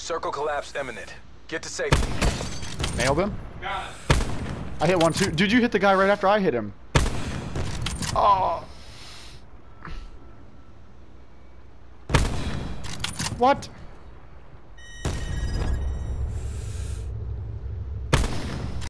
Circle collapsed imminent. Get to safety. Nailed him. Got it. I hit one too. Dude, you hit the guy right after I hit him. Oh. What?